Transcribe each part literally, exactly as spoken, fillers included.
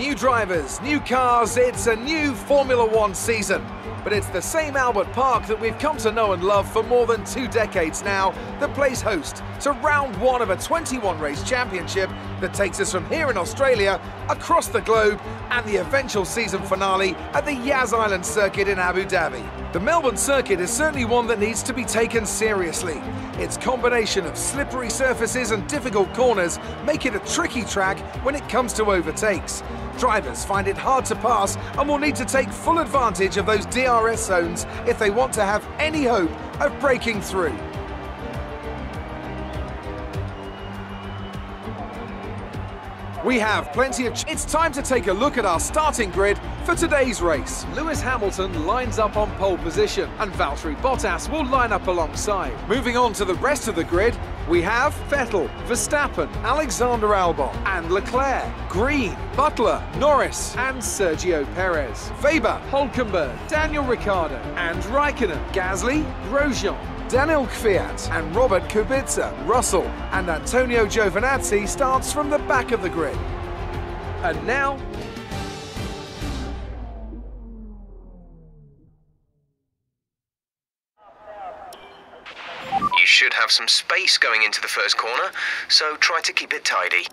New drivers, new cars, it's a new Formula One season. But it's the same Albert Park that we've come to know and love for more than two decades now that plays host to round one of a twenty-one race championship that takes us from here in Australia across the globe and the eventual season finale at the Yas Island circuit in Abu Dhabi. The Melbourne circuit is certainly one that needs to be taken seriously. Its combination of slippery surfaces and difficult corners make it a tricky track when it comes to overtakes. Drivers find it hard to pass and will need to take full advantage of those D R S zones if they want to have any hope of breaking through. We have plenty of... It's time to take a look at our starting grid for today's race. Lewis Hamilton lines up on pole position and Valtteri Bottas will line up alongside. Moving on to the rest of the grid, we have Vettel, Verstappen, Alexander Albon and Leclerc, Green, Butler, Norris and Sergio Perez, Weber, Hülkenberg, Daniel Ricciardo and Raikkonen, Gasly, Grosjean, Daniel Kvyat and Robert Kubica, Russell and Antonio Giovinazzi starts from the back of the grid. And now... You should have some space going into the first corner, so try to keep it tidy.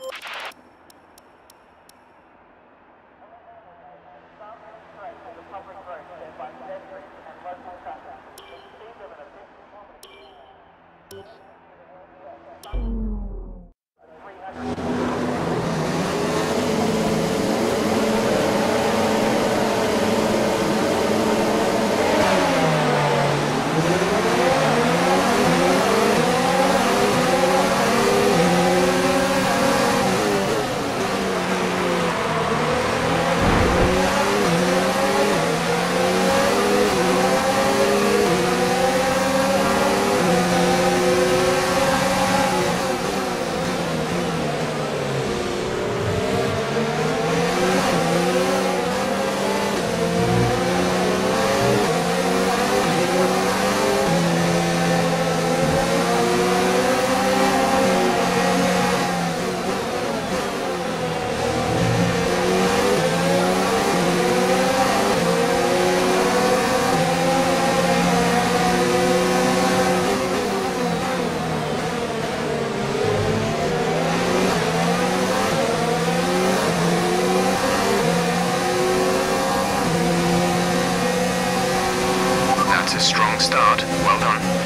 Strong start. Well done.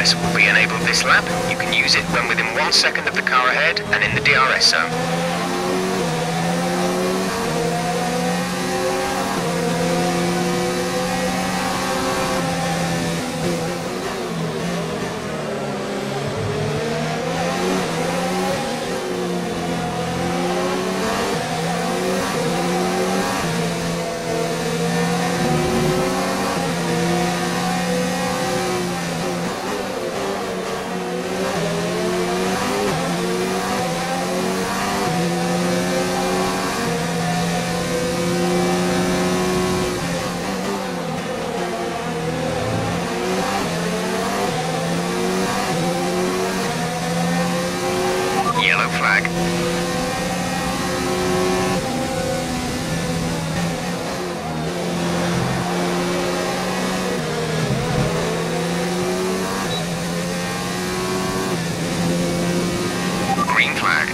S will be enabled this lap. You can use it when within one second of the car ahead and in the D R S zone. Yellow flag. Green flag.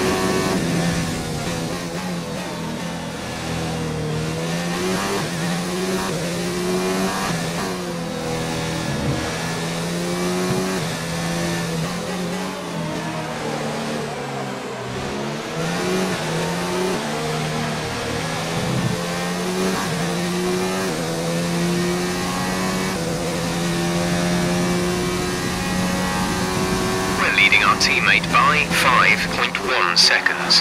Leading our teammate by five point one seconds.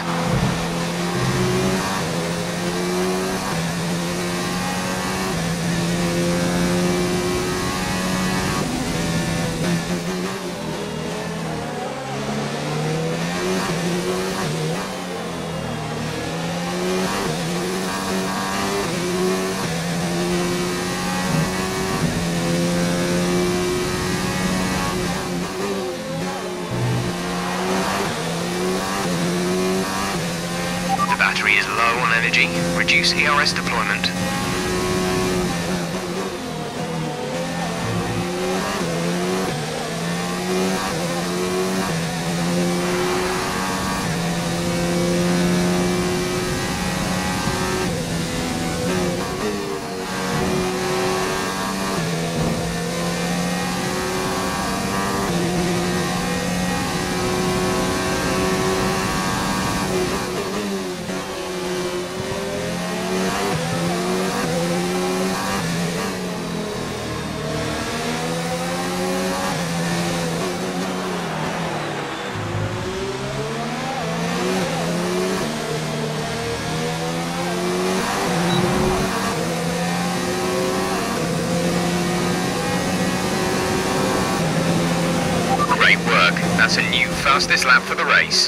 Battery is low on energy. Reduce E R S deployment. Great work. That's a new fastest lap for the race.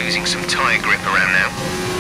losing some tyre grip around now.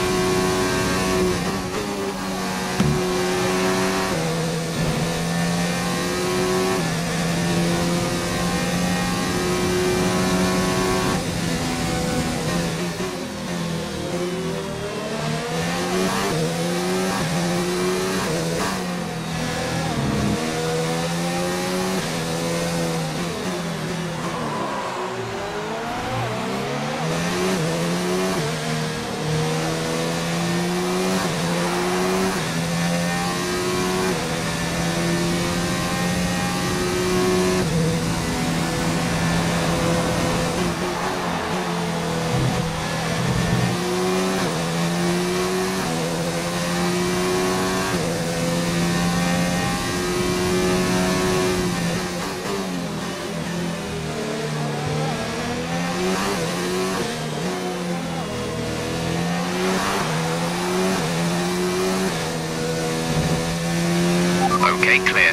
Okay, clear.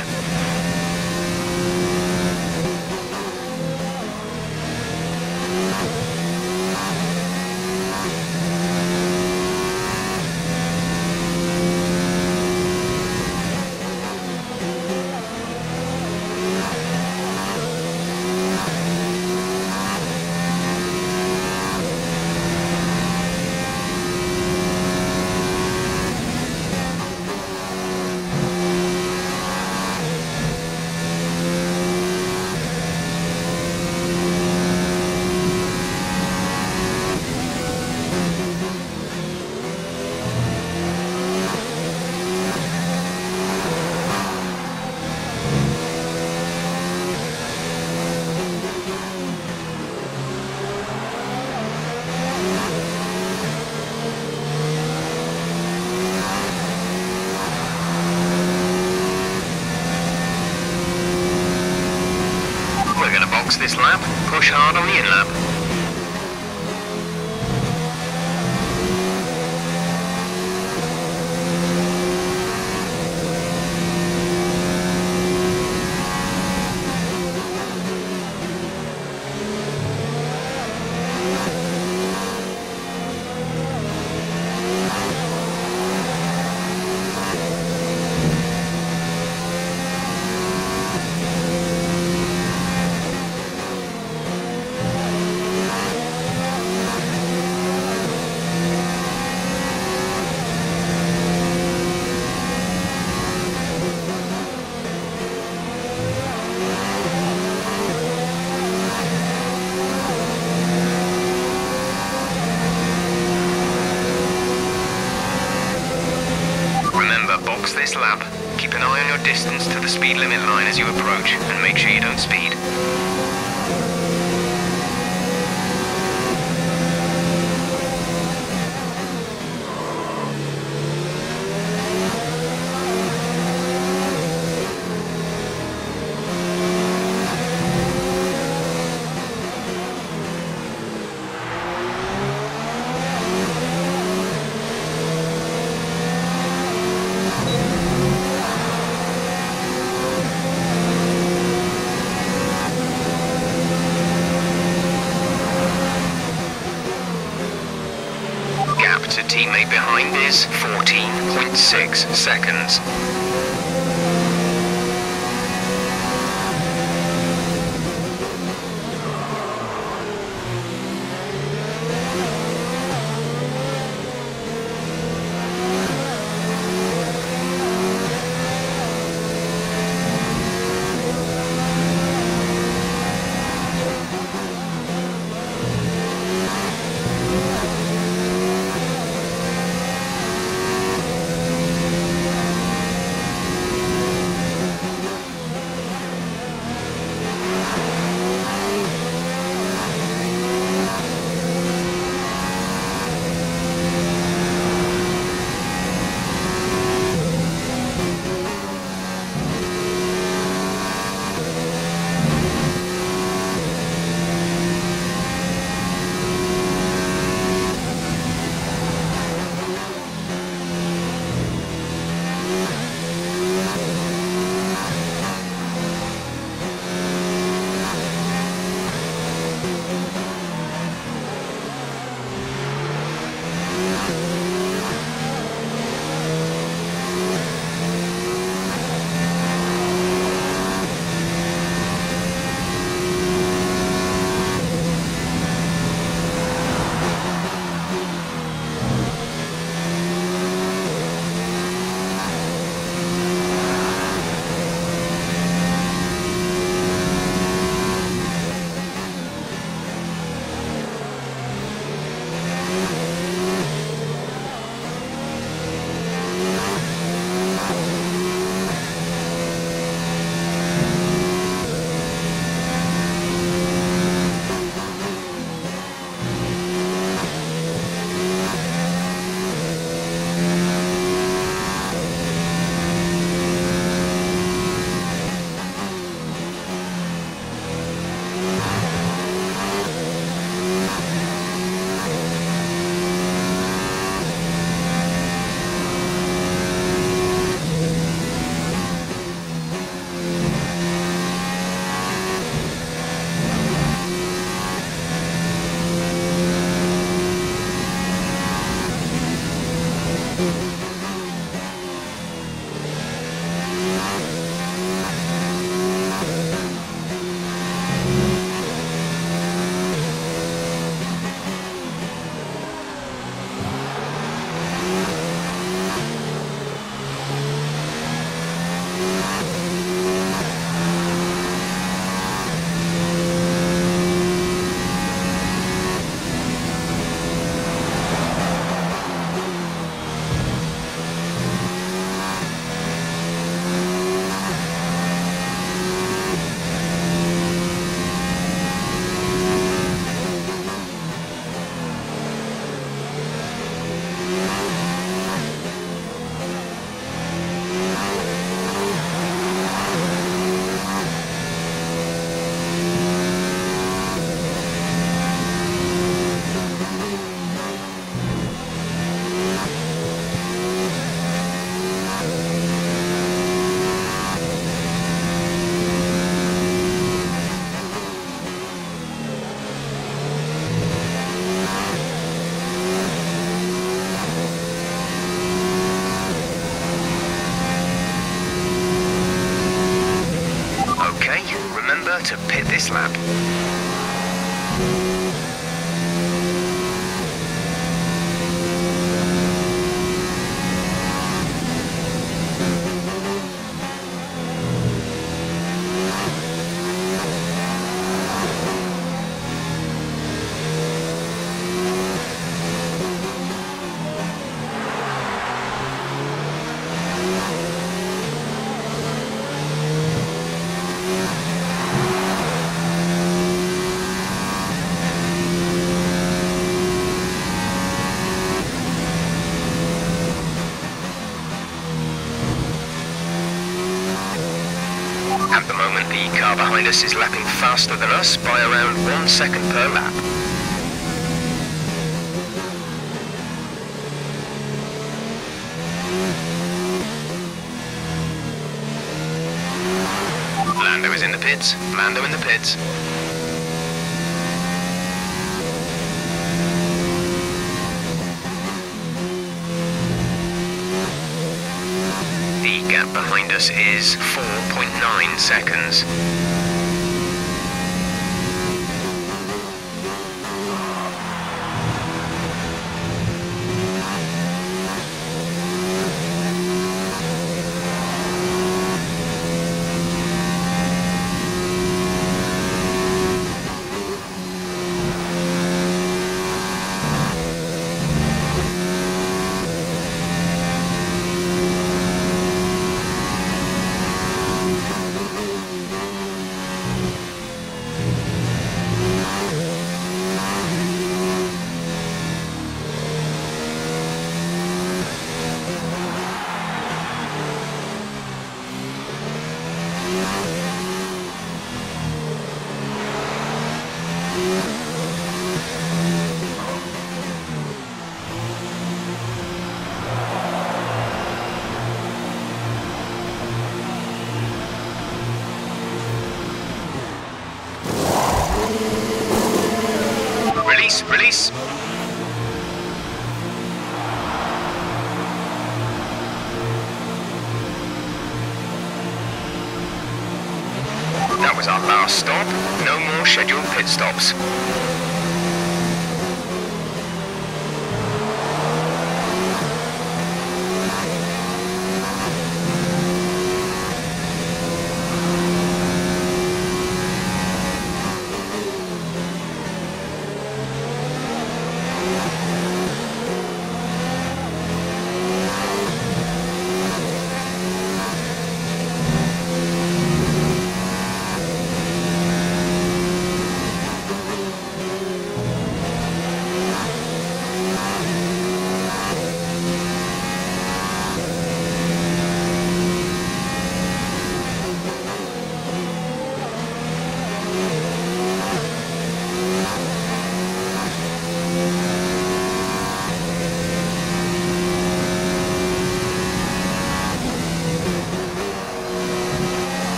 This lap, push hard on the in-lap. Box this lap. Keep an eye on your distance to the speed limit line as you approach, and make sure you don't speed. To teammate behind is fourteen point six seconds. To pit this lap. At the moment, the car behind us is lapping faster than us by around one second per lap. Lando is in the pits. Lando in the pits. The gap behind us is four point nine seconds. Release, release. That was our last stop. No more scheduled pit stops.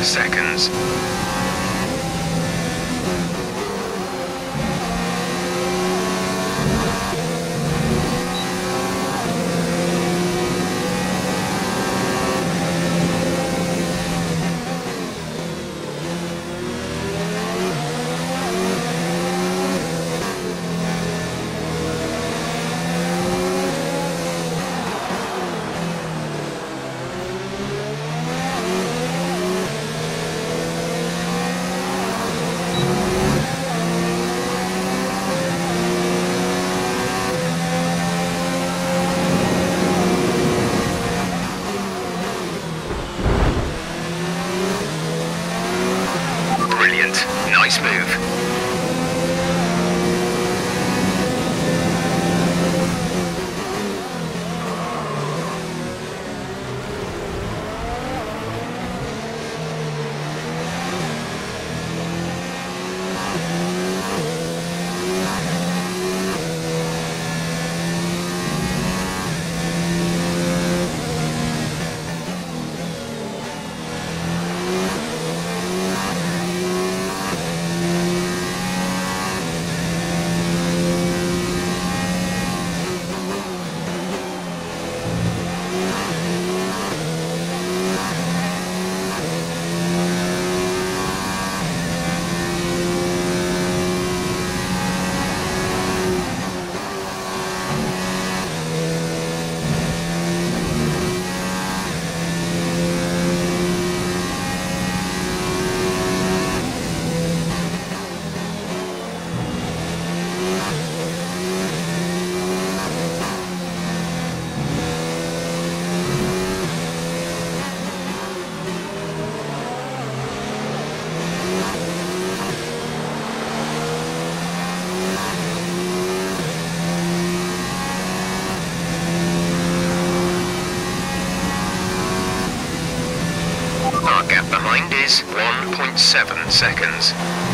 seconds. Brilliant. Nice move. Our gap behind is one point seven seconds.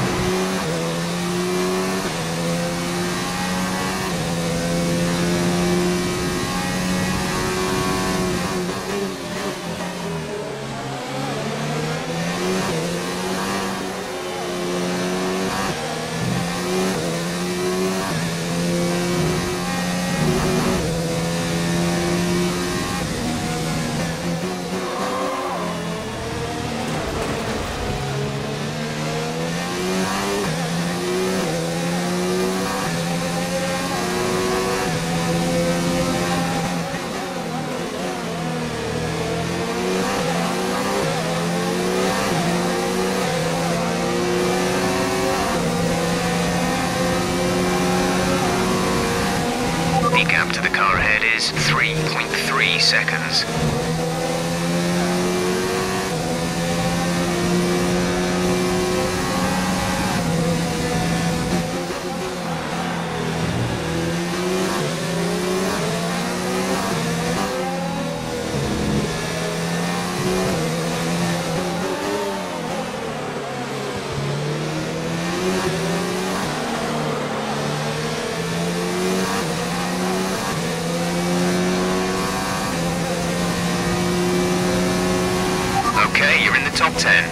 The gap to the car ahead is three point three seconds. Okay, you're in the top ten.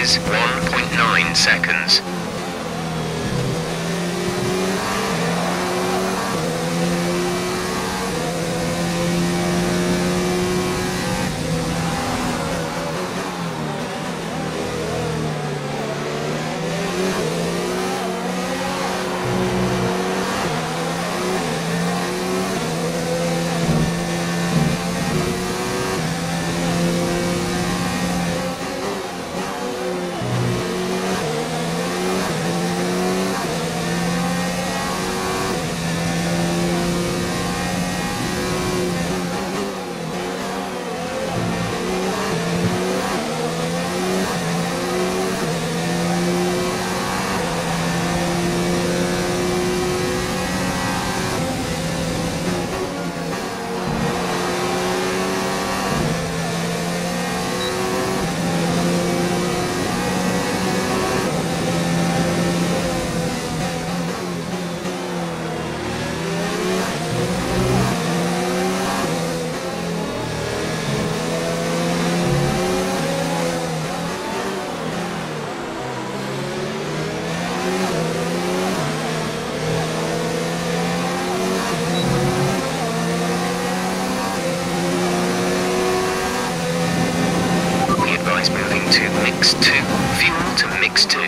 is one point nine seconds. Moving to mix two, fuel to mix two.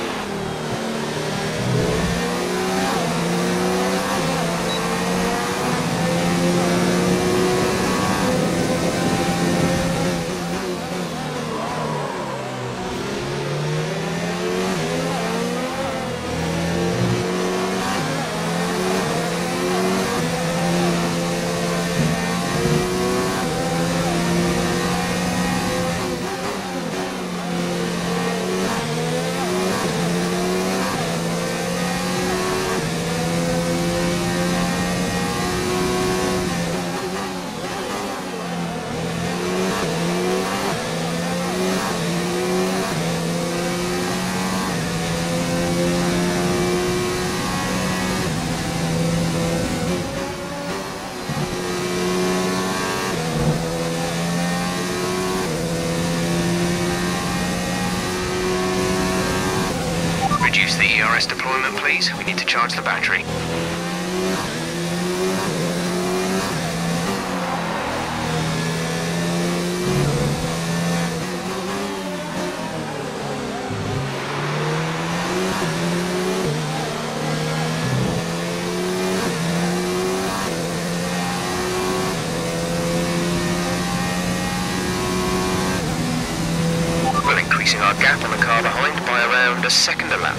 Reduce the E R S deployment, please. We need to charge the battery. We're increasing our gap on the car behind by around a second a lap.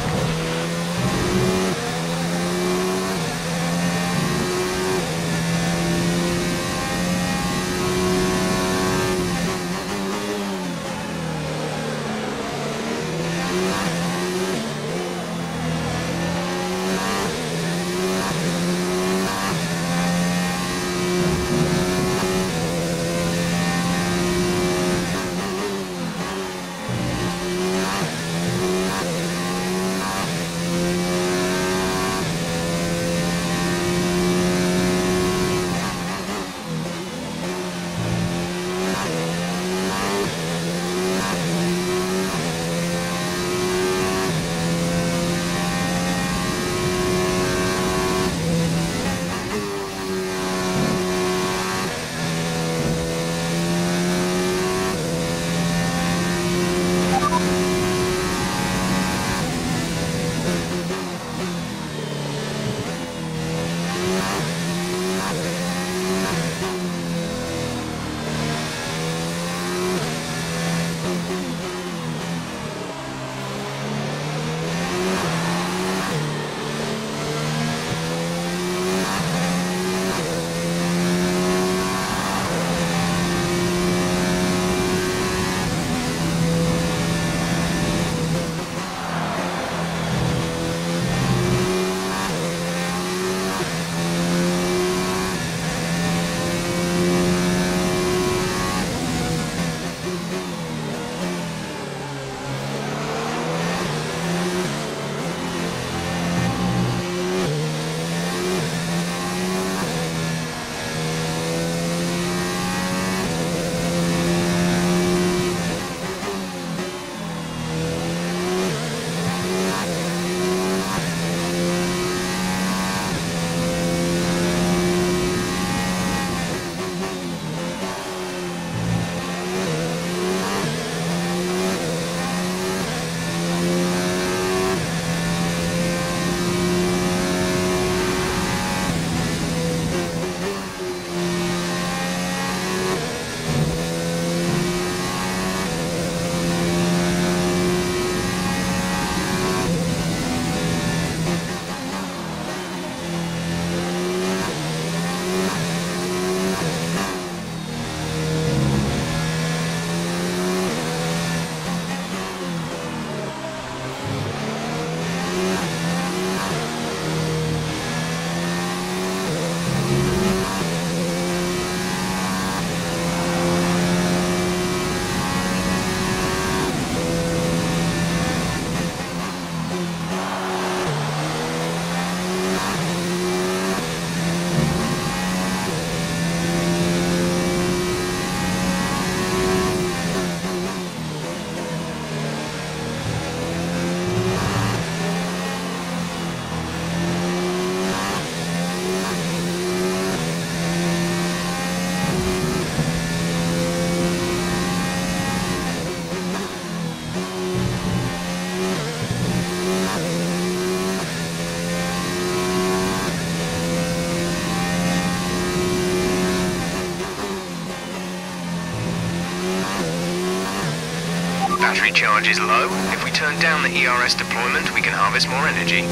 battery charge is low. If we turn down the E R S deployment, we can harvest more energy.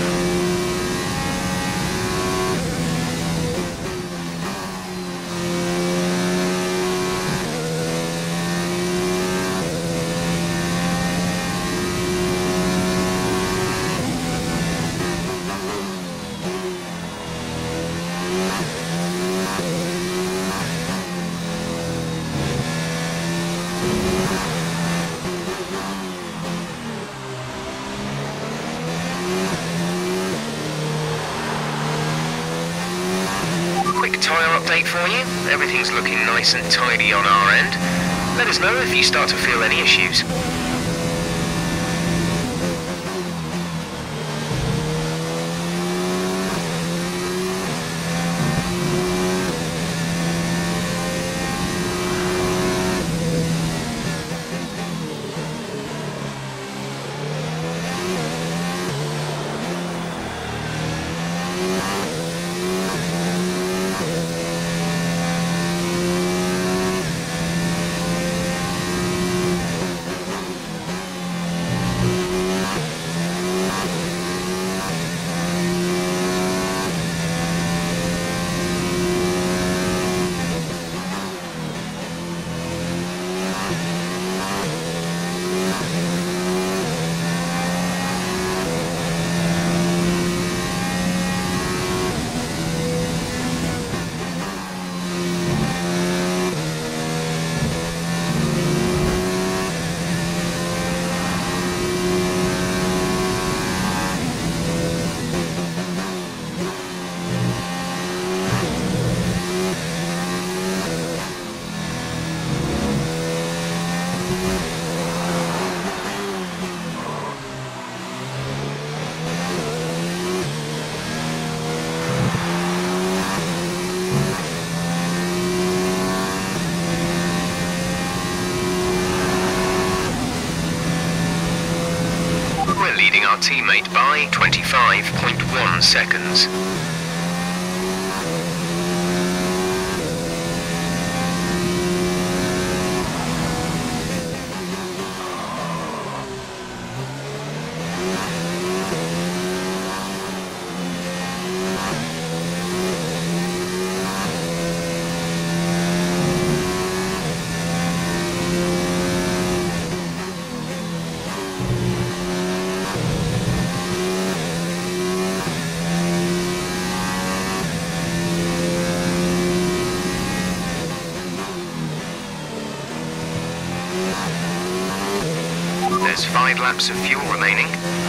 Quick tyre update for you. Everything's looking nice and tidy on our end. Let us know if you start to feel any issues. Leading our teammate by twenty-five point one seconds. There's five laps of fuel remaining.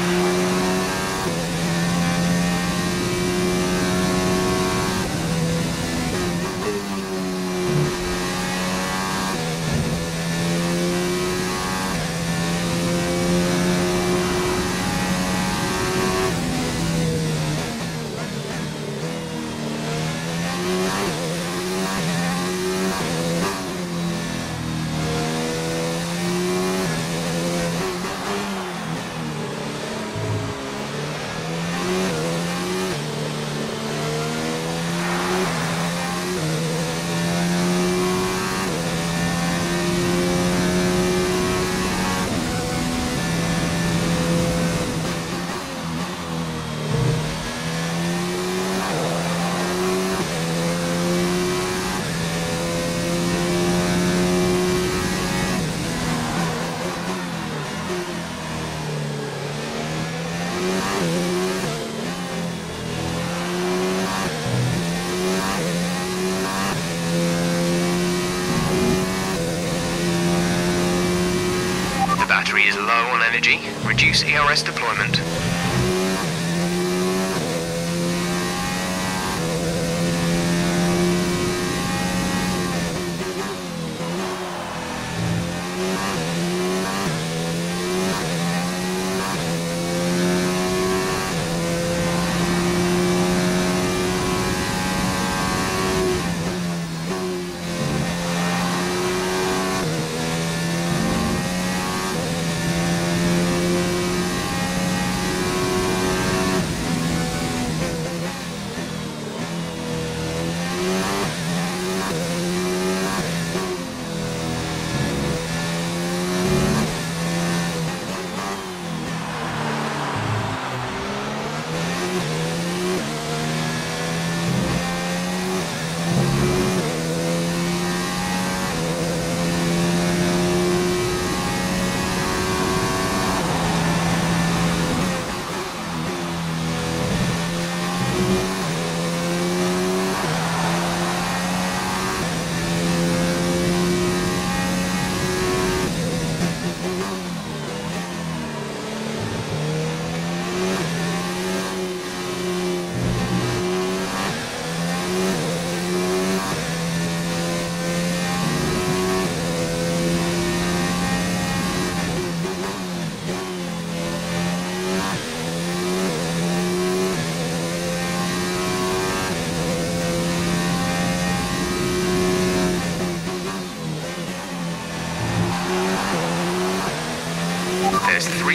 Battery is low on energy. Reduce E R S deployment.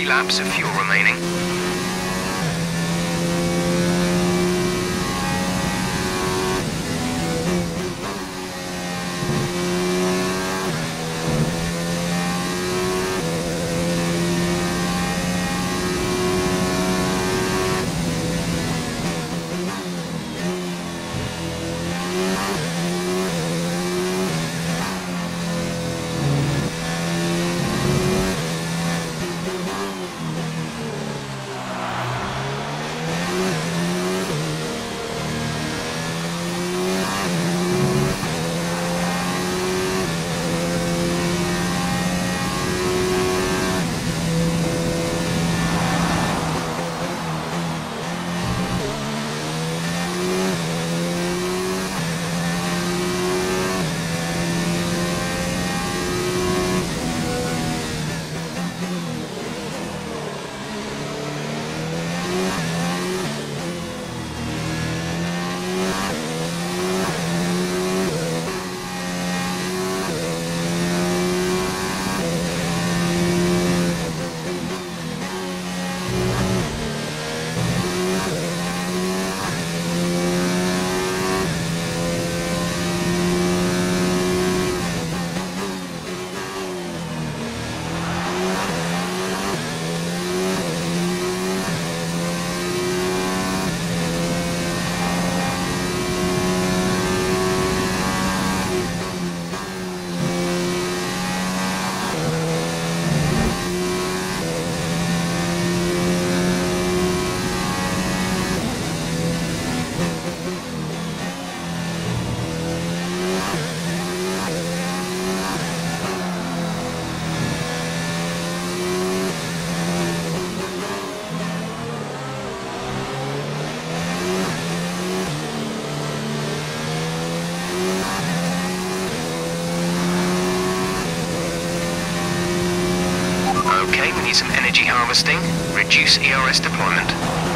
laps of fuel remaining. Okay, we need some energy harvesting. Reduce E R S deployment.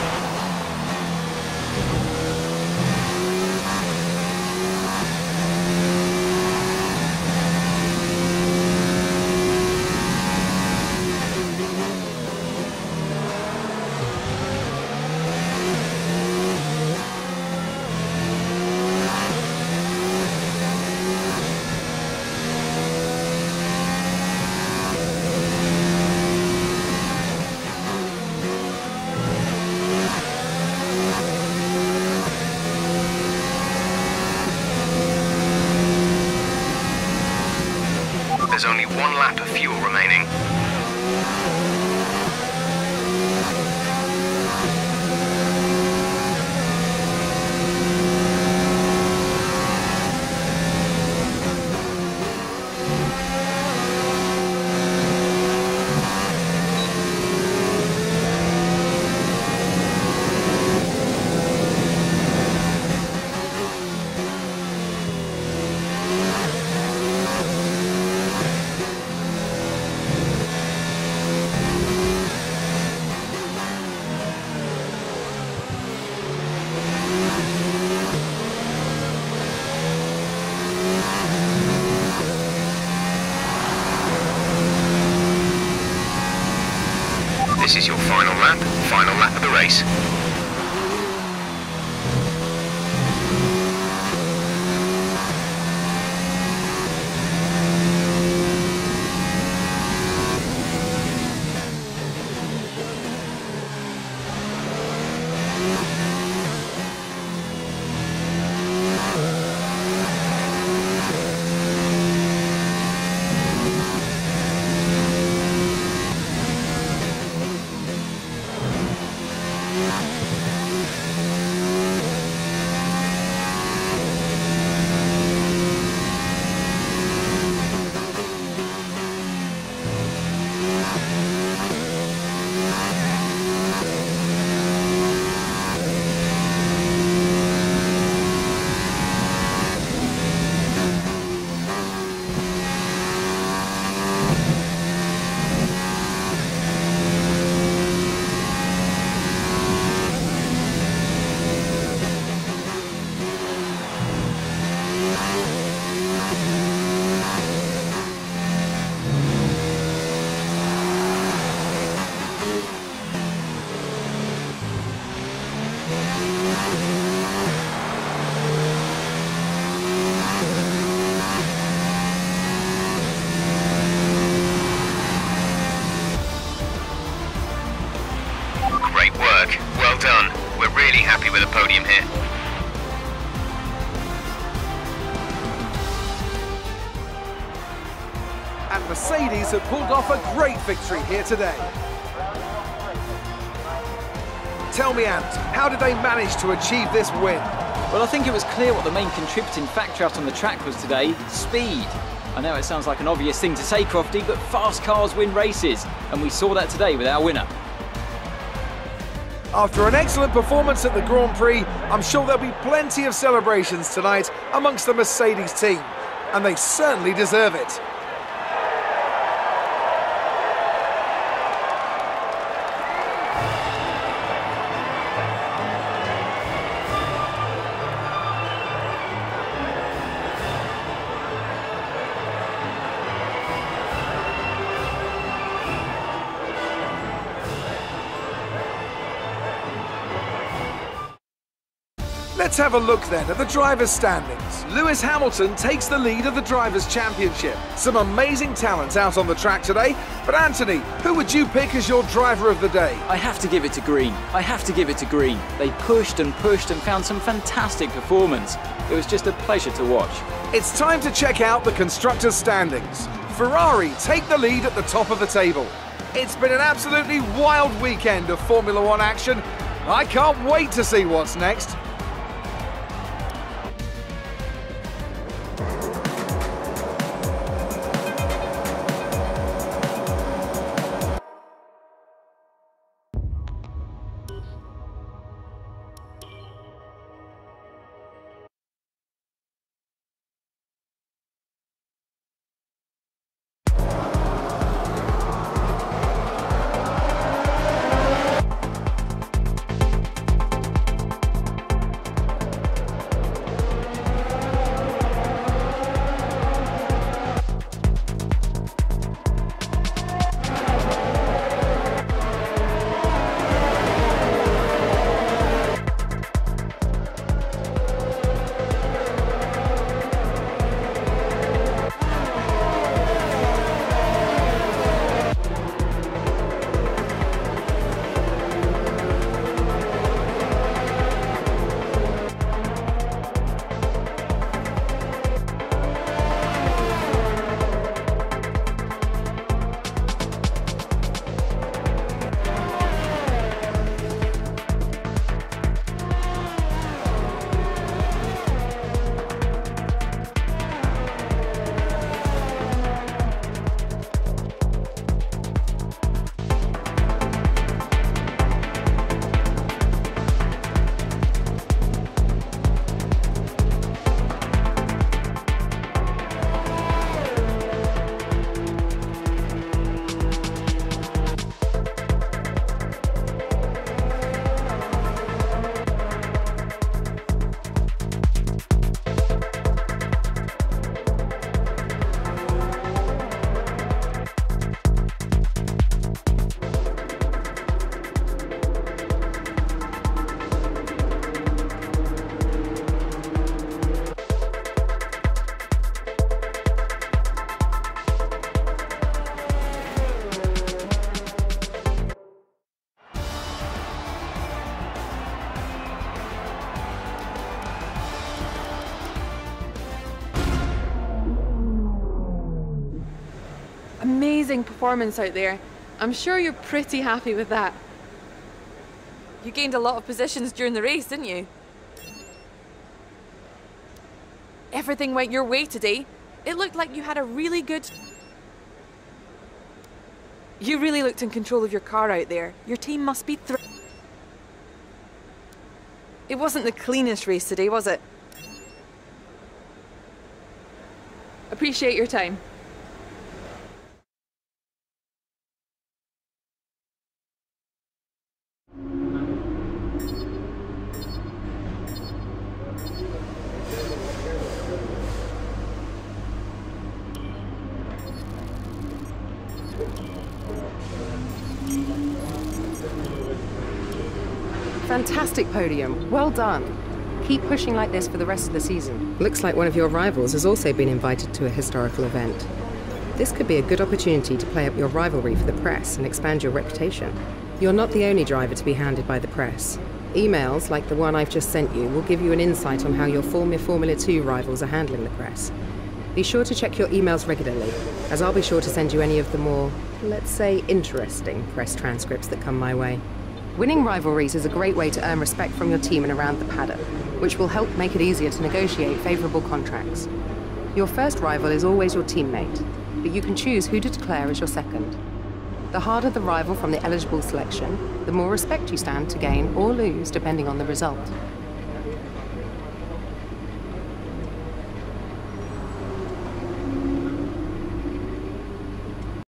There's only one lap of fuel remaining. This is your final lap, final lap of the race. Yeah. Well done. We're really happy with the podium here. And Mercedes have pulled off a great victory here today. Tell me, Ant, how did they manage to achieve this win? Well, I think it was clear what the main contributing factor out on the track was today: speed. I know it sounds like an obvious thing to say, Crofty, but fast cars win races, and we saw that today with our winner. After an excellent performance at the Grand Prix, I'm sure there'll be plenty of celebrations tonight amongst the Mercedes team, and they certainly deserve it. Let's have a look then at the drivers' standings. Lewis Hamilton takes the lead of the Drivers' Championship. Some amazing talent out on the track today, but Anthony, who would you pick as your driver of the day? I have to give it to Green. I have to give it to Green. They pushed and pushed and found some fantastic performance. It was just a pleasure to watch. It's time to check out the constructors' standings. Ferrari take the lead at the top of the table. It's been an absolutely wild weekend of Formula One action. I can't wait to see what's next. Amazing performance out there. I'm sure you're pretty happy with that. You gained a lot of positions during the race, didn't you? Everything went your way today. It looked like you had a really good... You really looked in control of your car out there. Your team must be thr... It wasn't the cleanest race today, was it? Appreciate your time. Fantastic podium. Well done. Keep pushing like this for the rest of the season. Looks like one of your rivals has also been invited to a historical event. This could be a good opportunity to play up your rivalry for the press and expand your reputation. You're not the only driver to be hounded by the press. Emails, like the one I've just sent you, will give you an insight on how your former Formula two rivals are handling the press. Be sure to check your emails regularly, as I'll be sure to send you any of the more, let's say, interesting press transcripts that come my way. Winning rivalries is a great way to earn respect from your team and around the paddock, which will help make it easier to negotiate favourable contracts. Your first rival is always your teammate, but you can choose who to declare as your second. The harder the rival from the eligible selection, the more respect you stand to gain or lose depending on the result.